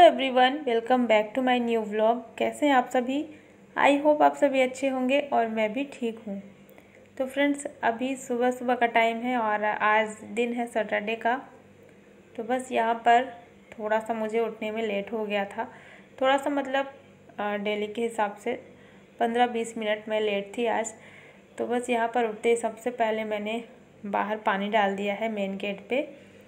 Everyone, welcome back to my new vlog. कैसे हैं आप सभी? आई होप आप सभी अच्छे होंगे और मैं भी ठीक हूँ। तो फ्रेंड्स, अभी सुबह सुबह का टाइम है और आज दिन है सैटरडे का। तो बस यहाँ पर थोड़ा सा मुझे उठने में लेट हो गया था। थोड़ा सा मतलब डेली के हिसाब से 15-20 मिनट मैं लेट थी आज। तो बस यहाँ पर उठते ही सबसे पहले मैंने बाहर पानी डाल दिया है मेन गेट पे,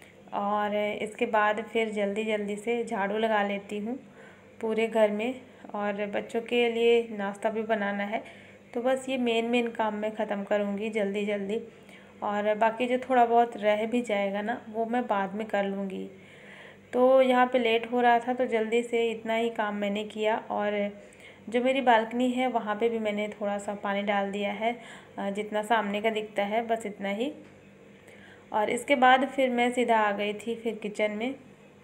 और इसके बाद फिर जल्दी जल्दी से झाड़ू लगा लेती हूँ पूरे घर में, और बच्चों के लिए नाश्ता भी बनाना है। तो बस ये मेन काम मैं ख़त्म करूँगी जल्दी जल्दी, और बाकी जो थोड़ा बहुत रह भी जाएगा ना वो मैं बाद में कर लूँगी। तो यहाँ पे लेट हो रहा था तो जल्दी से इतना ही काम मैंने किया, और जो मेरी बालकनी है वहाँ पे भी मैंने थोड़ा सा पानी डाल दिया है, जितना सामने का दिखता है बस इतना ही। और इसके बाद फिर मैं सीधा आ गई थी फिर किचन में।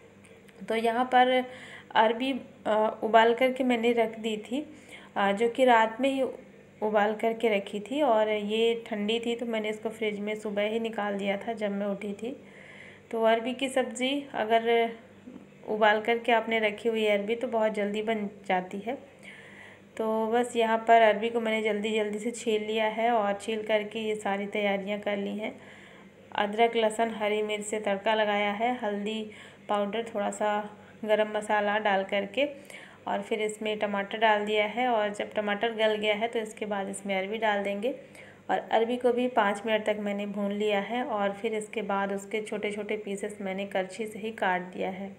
तो यहाँ पर अरबी उबाल करके मैंने रख दी थी, जो कि रात में ही उबाल करके रखी थी, और ये ठंडी थी तो मैंने इसको फ्रिज में सुबह ही निकाल दिया था जब मैं उठी थी। तो अरबी की सब्ज़ी अगर उबाल करके आपने रखी हुई है अरबी तो बहुत जल्दी बन जाती है। तो बस यहाँ पर अरबी को मैंने जल्दी जल्दी से छील लिया है, और छील करके ये सारी तैयारियाँ कर ली हैं। अदरक, लहसुन, हरी मिर्च से तड़का लगाया है, हल्दी पाउडर, थोड़ा सा गरम मसाला डाल करके, और फिर इसमें टमाटर डाल दिया है। और जब टमाटर गल गया है तो इसके बाद इसमें अरबी डाल देंगे, और अरबी को भी 5 मिनट तक मैंने भून लिया है, और फिर इसके बाद उसके छोटे छोटे पीसेस मैंने करछी से ही काट दिया है।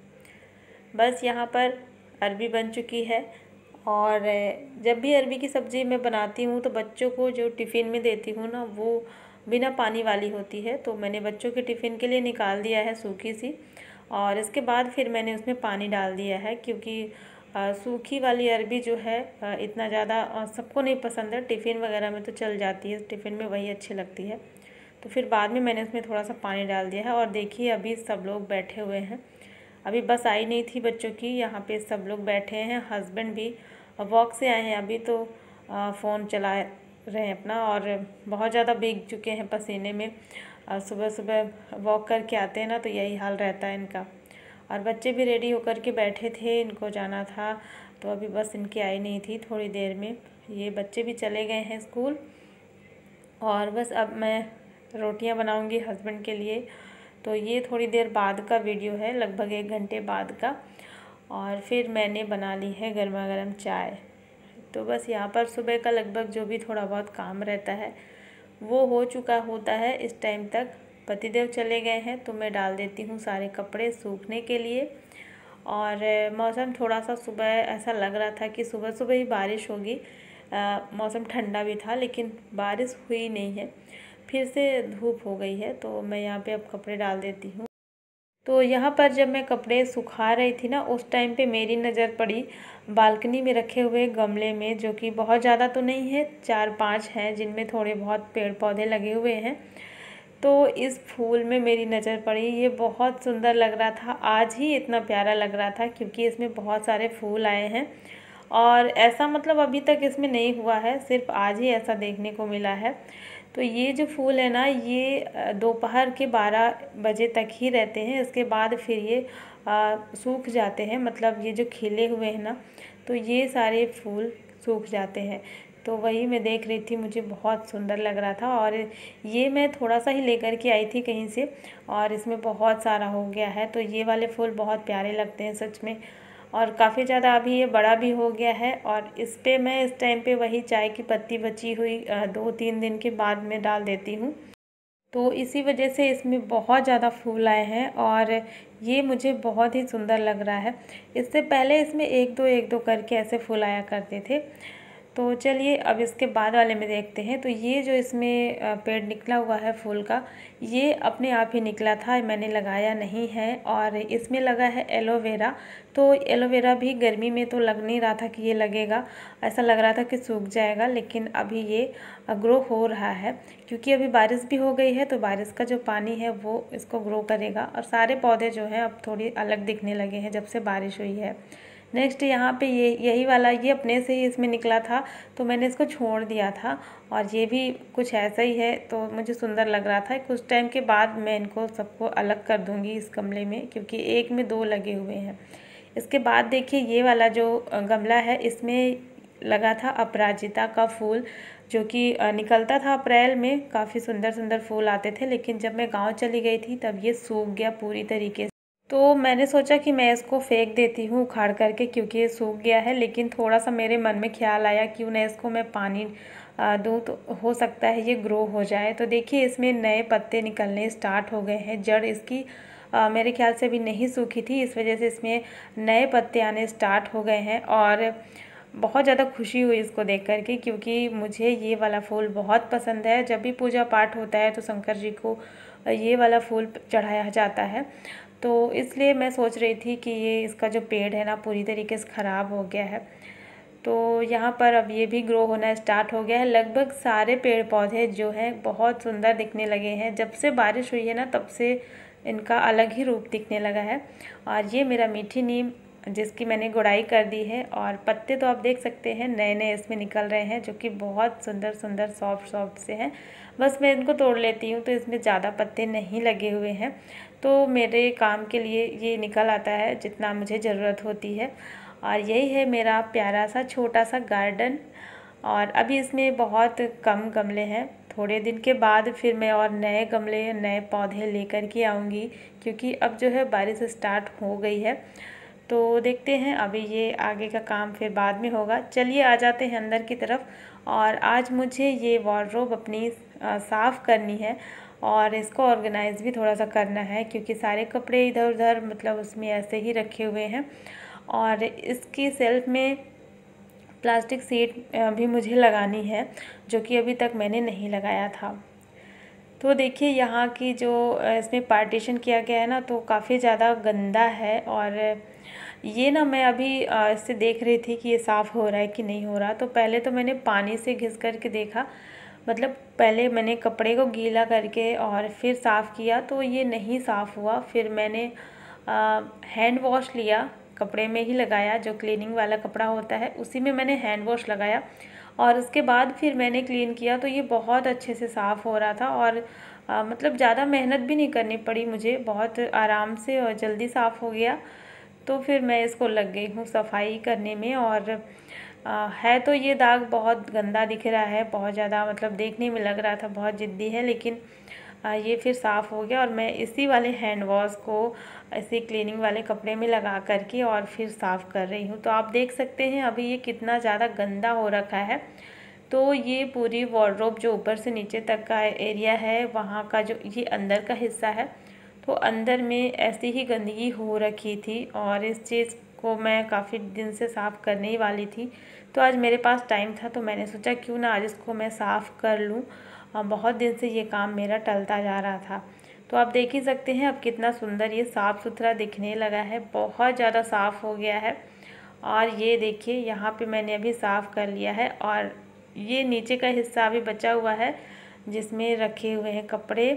बस यहाँ पर अरबी बन चुकी है। और जब भी अरबी की सब्ज़ी मैं बनाती हूँ तो बच्चों को जो टिफ़िन में देती हूँ ना वो बिना पानी वाली होती है, तो मैंने बच्चों के टिफ़िन के लिए निकाल दिया है सूखी सी, और इसके बाद फिर मैंने उसमें पानी डाल दिया है, क्योंकि सूखी वाली अरबी जो है इतना ज़्यादा सबको नहीं पसंद है। टिफ़िन वगैरह में तो चल जाती है, टिफ़िन में वही अच्छी लगती है। तो फिर बाद में मैंने उसमें थोड़ा सा पानी डाल दिया है। और देखिए अभी सब लोग बैठे हुए हैं, अभी बस आई नहीं थी बच्चों की, यहाँ पे सब लोग बैठे हैं। हस्बैंड भी वॉक से आए हैं अभी, तो फ़ोन चला रहे हैं अपना, और बहुत ज़्यादा भीग चुके हैं पसीने में। सुबह सुबह वॉक करके आते हैं ना तो यही हाल रहता है इनका। और बच्चे भी रेडी होकर के बैठे थे, इनको जाना था, तो अभी बस इनकी आई नहीं थी। थोड़ी देर में ये बच्चे भी चले गए हैं स्कूल, और बस अब मैं रोटियां बनाऊंगी हस्बैंड के लिए। तो ये थोड़ी देर बाद का वीडियो है, लगभग 1 घंटे बाद का। और फिर मैंने बना ली है गर्मा गर्म चाय। तो बस यहाँ पर सुबह का लगभग जो भी थोड़ा बहुत काम रहता है वो हो चुका होता है इस टाइम तक। पतिदेव चले गए हैं तो मैं डाल देती हूँ सारे कपड़े सूखने के लिए। और मौसम थोड़ा सा सुबह ऐसा लग रहा था कि सुबह सुबह ही बारिश होगी, मौसम ठंडा भी था, लेकिन बारिश हुई नहीं है, फिर से धूप हो गई है। तो मैं यहाँ पे अब कपड़े डाल देती हूँ। तो यहाँ पर जब मैं कपड़े सुखा रही थी ना उस टाइम पे मेरी नज़र पड़ी बालकनी में रखे हुए गमले में, जो कि बहुत ज़्यादा तो नहीं है, 4-5 हैं जिनमें थोड़े बहुत पेड़ पौधे लगे हुए हैं। तो इस फूल में मेरी नज़र पड़ी, ये बहुत सुंदर लग रहा था, आज ही इतना प्यारा लग रहा था क्योंकि इसमें बहुत सारे फूल आए हैं। और ऐसा मतलब अभी तक इसमें नहीं हुआ है, सिर्फ आज ही ऐसा देखने को मिला है। तो ये जो फूल है ना ये दोपहर के 12 बजे तक ही रहते हैं, इसके बाद फिर ये सूख जाते हैं। मतलब ये जो खिले हुए हैं ना तो ये सारे फूल सूख जाते हैं। तो वही मैं देख रही थी, मुझे बहुत सुंदर लग रहा था, और ये मैं थोड़ा सा ही लेकर के आई थी कहीं से, और इसमें बहुत सारा हो गया है। तो ये वाले फूल बहुत प्यारे लगते हैं सच में, और काफ़ी ज़्यादा अभी ये बड़ा भी हो गया है। और इस पे मैं इस टाइम पे वही चाय की पत्ती बची हुई 2-3 दिन के बाद में डाल देती हूँ, तो इसी वजह से इसमें बहुत ज़्यादा फूल आए हैं, और ये मुझे बहुत ही सुंदर लग रहा है। इससे पहले इसमें एक दो करके ऐसे फूल आया करते थे। तो चलिए अब इसके बाद वाले में देखते हैं। तो ये जो इसमें पेड़ निकला हुआ है फूल का, ये अपने आप ही निकला था, मैंने लगाया नहीं है। और इसमें लगा है एलोवेरा, तो एलोवेरा भी गर्मी में तो लग नहीं रहा था कि ये लगेगा, ऐसा लग रहा था कि सूख जाएगा, लेकिन अभी ये ग्रो हो रहा है क्योंकि अभी बारिश भी हो गई है। तो बारिश का जो पानी है वो इसको ग्रो करेगा, और सारे पौधे जो हैं अब थोड़ी अलग दिखने लगे हैं जब से बारिश हुई है। नेक्स्ट यहाँ पे यही वाला ये अपने से ही इसमें निकला था, तो मैंने इसको छोड़ दिया था, और ये भी कुछ ऐसा ही है। तो मुझे सुंदर लग रहा था। कुछ टाइम के बाद मैं इनको सबको अलग कर दूंगी इस गमले में, क्योंकि एक में 2 लगे हुए हैं। इसके बाद देखिए ये वाला जो गमला है इसमें लगा था अपराजिता का फूल, जो कि निकलता था अप्रैल में। काफ़ी सुंदर सुंदर फूल आते थे, लेकिन जब मैं गांव चली गई थी तब ये सूख गया पूरी तरीके से। तो मैंने सोचा कि मैं इसको फेंक देती हूँ उखाड़ करके, क्योंकि ये सूख गया है। लेकिन थोड़ा सा मेरे मन में ख्याल आया क्यों ना इसको मैं पानी दूँ, तो हो सकता है ये ग्रो हो जाए। तो देखिए इसमें नए पत्ते निकलने स्टार्ट हो गए हैं। जड़ इसकी मेरे ख्याल से अभी नहीं सूखी थी, इस वजह से इसमें नए पत्ते आने स्टार्ट हो गए हैं। और बहुत ज़्यादा खुशी हुई इसको देख कर के, क्योंकि मुझे ये वाला फूल बहुत पसंद है। जब भी पूजा पाठ होता है तो शंकर जी को ये वाला फूल चढ़ाया जाता है। तो इसलिए मैं सोच रही थी कि ये इसका जो पेड़ है ना पूरी तरीके से ख़राब हो गया है। तो यहाँ पर अब ये भी ग्रो होना स्टार्ट हो गया है। लगभग सारे पेड़ पौधे जो हैं बहुत सुंदर दिखने लगे हैं। जब से बारिश हुई है ना तब से इनका अलग ही रूप दिखने लगा है। और ये मेरा मीठी नीम, जिसकी मैंने गुड़ाई कर दी है, और पत्ते तो आप देख सकते हैं नए नए इसमें निकल रहे हैं, जो कि बहुत सुंदर सुंदर सॉफ्ट सॉफ्ट से हैं। बस मैं इनको तोड़ लेती हूँ तो इसमें ज़्यादा पत्ते नहीं लगे हुए हैं, तो मेरे काम के लिए ये निकल आता है जितना मुझे ज़रूरत होती है। और यही है मेरा प्यारा सा छोटा सा गार्डन। और अभी इसमें बहुत कम गमले हैं। थोड़े दिन के बाद फिर मैं और नए गमले नए पौधे लेकर के आऊँगी, क्योंकि अब जो है बारिश स्टार्ट हो गई है। तो देखते हैं, अभी ये आगे का काम फिर बाद में होगा। चलिए आ जाते हैं अंदर की तरफ। और आज मुझे ये वार्डरोब अपनी साफ़ करनी है और इसको ऑर्गेनाइज़ भी थोड़ा सा करना है, क्योंकि सारे कपड़े इधर उधर मतलब उसमें ऐसे ही रखे हुए हैं। और इसकी सेल्फ में प्लास्टिक सीट भी मुझे लगानी है, जो कि अभी तक मैंने नहीं लगाया था। तो देखिए यहाँ की जो इसमें पार्टीशन किया गया है ना, तो काफ़ी ज़्यादा गंदा है। और ये ना मैं अभी इससे देख रही थी कि ये साफ़ हो रहा है कि नहीं हो रहा। तो पहले तो मैंने पानी से घिस करके देखा, मतलब पहले मैंने कपड़े को गीला करके और फिर साफ़ किया, तो ये नहीं साफ़ हुआ। फिर मैंने हैंड वॉश लिया, कपड़े में ही लगाया, जो क्लीनिंग वाला कपड़ा होता है उसी में मैंने हैंड वॉश लगाया। और उसके बाद फिर मैंने क्लीन किया, तो ये बहुत अच्छे से साफ़ हो रहा था। और मतलब ज़्यादा मेहनत भी नहीं करनी पड़ी मुझे, बहुत आराम से और जल्दी साफ़ हो गया। तो फिर मैं इसको लग गई हूँ सफाई करने में। और है तो ये दाग बहुत गंदा दिख रहा है, बहुत ज़्यादा मतलब देखने में लग रहा था बहुत ज़िद्दी है, लेकिन ये फिर साफ़ हो गया। और मैं इसी वाले हैंड वॉश को ऐसे क्लीनिंग वाले कपड़े में लगा करके और फिर साफ़ कर रही हूँ। तो आप देख सकते हैं अभी ये कितना ज़्यादा गंदा हो रखा है। तो ये पूरी वार्डरोब जो ऊपर से नीचे तक का एरिया है, वहाँ का जो ये अंदर का हिस्सा है, तो अंदर में ऐसी ही गंदगी हो रखी थी। और इस चीज़ को मैं काफ़ी दिन से साफ़ करने ही वाली थी। तो आज मेरे पास टाइम था, तो मैंने सोचा क्यों ना आज इसको मैं साफ़ कर लूँ। बहुत दिन से ये काम मेरा टलता जा रहा था। तो आप देख ही सकते हैं अब कितना सुंदर ये साफ़ सुथरा दिखने लगा है, बहुत ज़्यादा साफ़ हो गया है। और ये देखिए यहाँ पे मैंने अभी साफ़ कर लिया है। और ये नीचे का हिस्सा अभी बचा हुआ है जिसमें रखे हुए हैं कपड़े।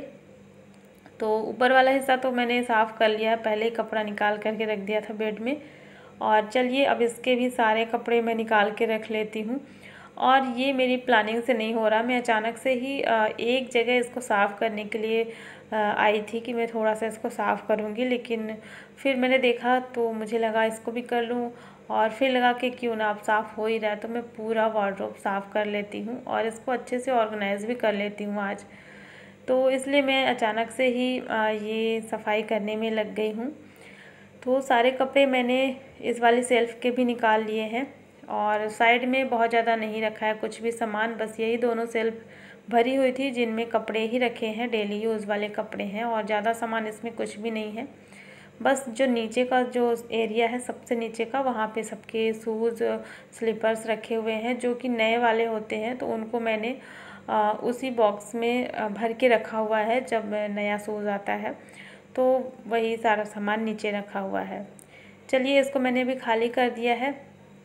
तो ऊपर वाला हिस्सा तो मैंने साफ़ कर लिया है, पहले ही कपड़ा निकाल करके रख दिया था बेड में। और चलिए अब इसके भी सारे कपड़े मैं निकाल के रख लेती हूँ। और ये मेरी प्लानिंग से नहीं हो रहा, मैं अचानक से ही एक जगह इसको साफ़ करने के लिए आई थी कि मैं थोड़ा सा इसको साफ़ करूँगी। लेकिन फिर मैंने देखा तो मुझे लगा इसको भी कर लूँ, और फिर लगा कि क्यों ना अब साफ़ हो ही रहा है तो मैं पूरा वार्डरोब साफ़ कर लेती हूँ और इसको अच्छे से ऑर्गेनाइज़ भी कर लेती हूँ आज। तो इसलिए मैं अचानक से ही ये सफाई करने में लग गई हूँ। तो सारे कपड़े मैंने इस वाली सेल्फ़ के भी निकाल लिए हैं, और साइड में बहुत ज़्यादा नहीं रखा है कुछ भी सामान, बस यही दोनों सेल्फ़ भरी हुई थी जिनमें कपड़े ही रखे हैं, डेली यूज़ वाले कपड़े हैं। और ज़्यादा सामान इसमें कुछ भी नहीं है। बस जो नीचे का जो एरिया है सबसे नीचे का, वहाँ पे सबके शूज़ स्लीपर्स रखे हुए हैं, जो कि नए वाले होते हैं। तो उनको मैंने उसी बॉक्स में भर के रखा हुआ है, जब नया शूज़ आता है तो वही सारा सामान नीचे रखा हुआ है। चलिए इसको मैंने अभी खाली कर दिया है।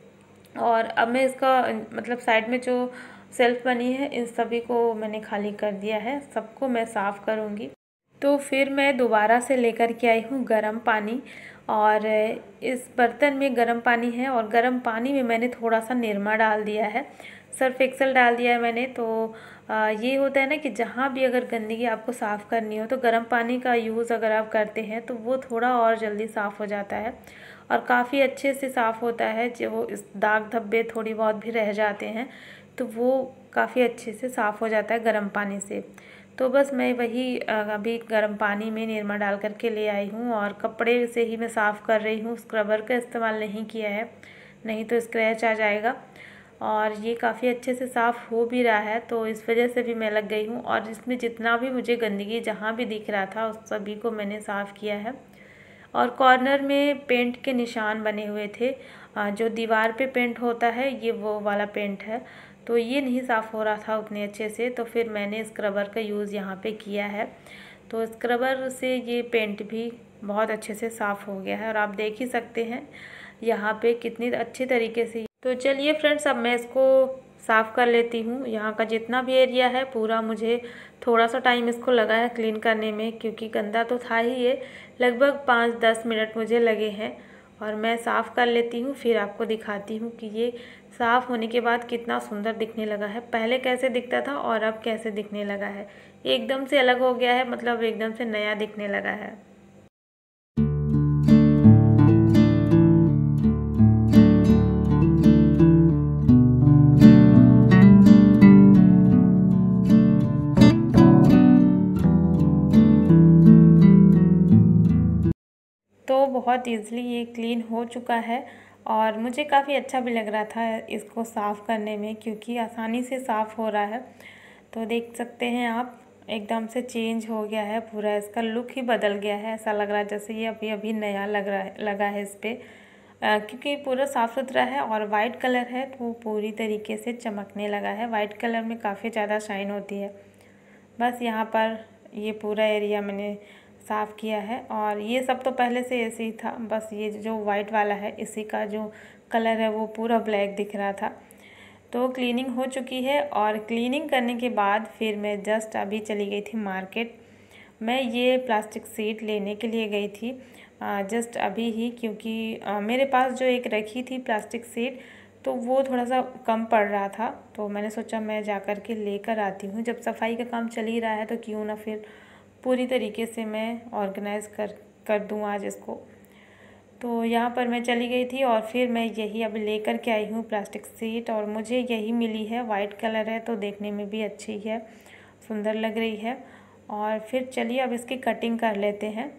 और अब मैं इसका मतलब साइड में जो सेल्फ़ बनी है इन सभी को मैंने खाली कर दिया है, सबको मैं साफ़ करूँगी। तो फिर मैं दोबारा से लेकर के आई हूँ गर्म पानी, और इस बर्तन में गर्म पानी है और गर्म पानी में मैंने थोड़ा सा निरमा डाल दिया है। सर्फ एक्सेल डाल दिया है मैंने। तो ये होता है ना कि जहाँ भी अगर गंदगी आपको साफ़ करनी हो तो गर्म पानी का यूज़ अगर आप करते हैं तो वो थोड़ा और जल्दी साफ़ हो जाता है और काफ़ी अच्छे से साफ़ होता है। जो इस दाग धब्बे थोड़ी बहुत भी रह जाते हैं तो वो काफ़ी अच्छे से साफ़ हो जाता है गर्म पानी से। तो बस मैं वही अभी गर्म पानी में निरमा डाल करके ले आई हूँ और कपड़े से ही मैं साफ़ कर रही हूँ। स्क्रबर का इस्तेमाल नहीं किया है, नहीं तो स्क्रैच आ जाएगा। और ये काफ़ी अच्छे से साफ़ हो भी रहा है, तो इस वजह से भी मैं लग गई हूँ। और इसमें जितना भी मुझे गंदगी जहाँ भी दिख रहा था उस सभी को मैंने साफ़ किया है। और कॉर्नर में पेंट के निशान बने हुए थे, जो दीवार पे पेंट होता है ये वो वाला पेंट है, तो ये नहीं साफ़ हो रहा था उतने अच्छे से। तो फिर मैंने स्क्रबर का यूज़ यहाँ पे किया है, तो स्क्रबर से ये पेंट भी बहुत अच्छे से साफ़ हो गया है और आप देख ही सकते हैं यहाँ पे कितनी अच्छी तरीके से। तो चलिए फ्रेंड्स, अब मैं इसको साफ़ कर लेती हूँ। यहाँ का जितना भी एरिया है पूरा, मुझे थोड़ा सा टाइम इसको लगा है क्लीन करने में, क्योंकि गंदा तो था ही ये। लगभग 5-10 मिनट मुझे लगे हैं और मैं साफ़ कर लेती हूँ, फिर आपको दिखाती हूँ कि ये साफ़ होने के बाद कितना सुंदर दिखने लगा है। पहले कैसे दिखता था और अब कैसे दिखने लगा है, एकदम से अलग हो गया है, मतलब एकदम से नया दिखने लगा है। तो बहुत ईज़िली ये क्लीन हो चुका है और मुझे काफ़ी अच्छा भी लग रहा था इसको साफ़ करने में, क्योंकि आसानी से साफ़ हो रहा है। तो देख सकते हैं आप, एकदम से चेंज हो गया है पूरा, इसका लुक ही बदल गया है। ऐसा लग रहा है जैसे ये अभी अभी नया लगा है इस पर, क्योंकि पूरा साफ़ सुथरा है और वाइट कलर है तो पूरी तरीके से चमकने लगा है। वाइट कलर में काफ़ी ज़्यादा शाइन होती है। बस यहाँ पर ये पूरा एरिया मैंने साफ़ किया है और ये सब तो पहले से ऐसे ही था, बस ये जो वाइट वाला है इसी का जो कलर है वो पूरा ब्लैक दिख रहा था। तो क्लीनिंग हो चुकी है और क्लीनिंग करने के बाद फिर मैं जस्ट अभी चली गई थी मार्केट। मैं ये प्लास्टिक सीट लेने के लिए गई थी जस्ट अभी ही, क्योंकि मेरे पास जो एक रखी थी प्लास्टिक सीट तो वो थोड़ा सा कम पड़ रहा था, तो मैंने सोचा मैं जा कर के लेकर आती हूँ। जब सफाई का काम चल ही रहा है तो क्यों ना फिर पूरी तरीके से मैं ऑर्गेनाइज़ कर दूँ आज इसको। तो यहाँ पर मैं चली गई थी और फिर मैं यही अभी लेकर के आई हूँ प्लास्टिक सीट, और मुझे यही मिली है। वाइट कलर है तो देखने में भी अच्छी है, सुंदर लग रही है। और फिर चलिए अब इसकी कटिंग कर लेते हैं।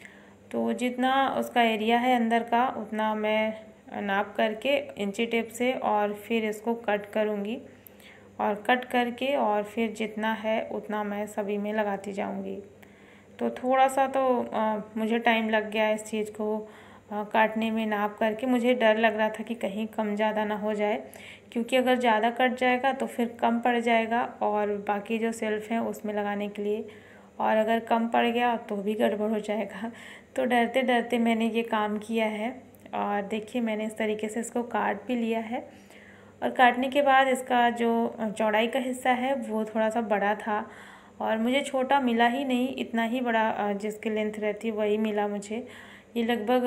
तो जितना उसका एरिया है अंदर का उतना मैं नाप करके इंची टेप से और फिर इसको कट करूँगी, और कट करके और फिर जितना है उतना मैं सभी में लगाती जाऊँगी। तो थोड़ा सा तो मुझे टाइम लग गया इस चीज़ को काटने में। नाप करके मुझे डर लग रहा था कि कहीं कम ज़्यादा ना हो जाए, क्योंकि अगर ज़्यादा कट जाएगा तो फिर कम पड़ जाएगा और बाकी जो सेल्फ़ हैं उसमें लगाने के लिए, और अगर कम पड़ गया तो भी गड़बड़ हो जाएगा। तो डरते डरते मैंने ये काम किया है। और देखिए मैंने इस तरीके से इसको काट भी लिया है, और काटने के बाद इसका जो चौड़ाई का हिस्सा है वो थोड़ा सा बड़ा था और मुझे छोटा मिला ही नहीं, इतना ही बड़ा जिसकी लेंथ रहती है वही मिला मुझे। ये लगभग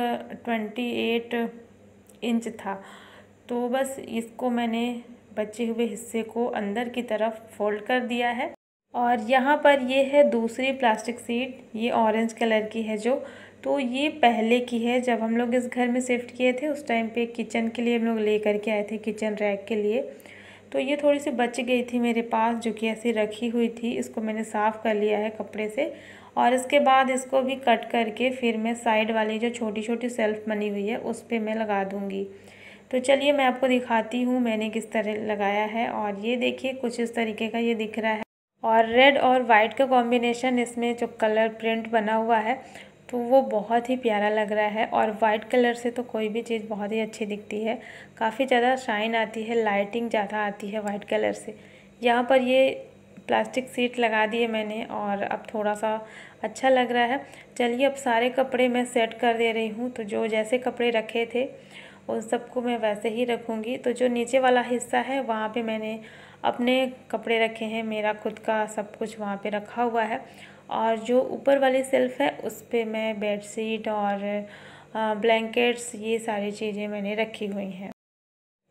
28 इंच था। तो बस इसको मैंने बचे हुए हिस्से को अंदर की तरफ फोल्ड कर दिया है। और यहाँ पर ये है दूसरी प्लास्टिक सीट, ये ऑरेंज कलर की है जो, तो ये पहले की है। जब हम लोग इस घर में शिफ्ट किए थे उस टाइम पे किचन के लिए हम लोग ले करके आए थे, किचन रैक के लिए। तो ये थोड़ी सी बच गई थी मेरे पास, जो कि ऐसी रखी हुई थी। इसको मैंने साफ़ कर लिया है कपड़े से, और इसके बाद इसको भी कट करके फिर मैं साइड वाली जो छोटी छोटी सेल्फ बनी हुई है उस पर मैं लगा दूँगी। तो चलिए मैं आपको दिखाती हूँ मैंने किस तरह लगाया है। और ये देखिए कुछ इस तरीके का ये दिख रहा है, और रेड और वाइट का कॉम्बिनेशन इसमें जो कलर प्रिंट बना हुआ है तो वो बहुत ही प्यारा लग रहा है। और वाइट कलर से तो कोई भी चीज़ बहुत ही अच्छी दिखती है, काफ़ी ज़्यादा शाइन आती है, लाइटिंग ज़्यादा आती है वाइट कलर से। यहाँ पर ये प्लास्टिक सीट लगा दी है मैंने और अब थोड़ा सा अच्छा लग रहा है। चलिए अब सारे कपड़े मैं सेट कर दे रही हूँ। तो जो जैसे कपड़े रखे थे उन सबको मैं वैसे ही रखूँगी। तो जो नीचे वाला हिस्सा है वहाँ पे मैंने अपने कपड़े रखे हैं, मेरा खुद का सब कुछ वहाँ पे रखा हुआ है। और जो ऊपर वाली सेल्फ़ है उस पे मैं बेडशीट और ब्लैंकेट्स ये सारी चीज़ें मैंने रखी हुई हैं।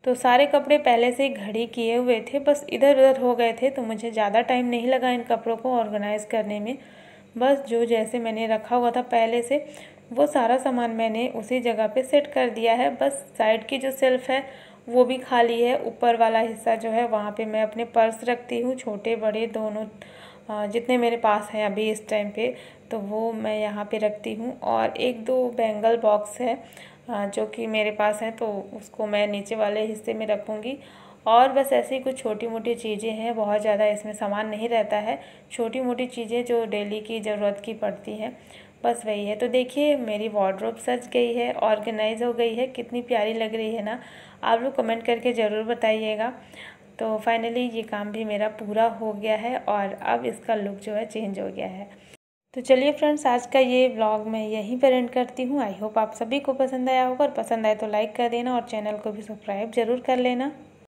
तो सारे कपड़े पहले से ही घड़ी किए हुए थे, बस इधर उधर हो गए थे, तो मुझे ज़्यादा टाइम नहीं लगा इन कपड़ों को ऑर्गेनाइज़ करने में। बस जो जैसे मैंने रखा हुआ था पहले से, वो सारा सामान मैंने उसी जगह पे सेट कर दिया है। बस साइड की जो शेल्फ है वो भी खाली है। ऊपर वाला हिस्सा जो है वहाँ पे मैं अपने पर्स रखती हूँ, छोटे बड़े दोनों, जितने मेरे पास हैं अभी इस टाइम पे, तो वो मैं यहाँ पे रखती हूँ। और एक दो बैंगल बॉक्स है जो कि मेरे पास है, तो उसको मैं नीचे वाले हिस्से में रखूँगी। और बस ऐसे ही कुछ छोटी मोटी चीज़ें हैं, बहुत ज़्यादा इसमें सामान नहीं रहता है, छोटी मोटी चीज़ें जो डेली की ज़रूरत की पड़ती हैं, बस वही है। तो देखिए मेरी वार्डरोब सज गई है, ऑर्गेनाइज हो गई है, कितनी प्यारी लग रही है ना। आप लोग कमेंट करके ज़रूर बताइएगा। तो फाइनली ये काम भी मेरा पूरा हो गया है और अब इसका लुक जो है चेंज हो गया है। तो चलिए फ्रेंड्स, आज का ये व्लॉग मैं यहीं पर एंड करती हूँ। आई होप आप सभी को पसंद आया होगा, और पसंद आए तो लाइक कर देना और चैनल को भी सब्सक्राइब ज़रूर कर लेना।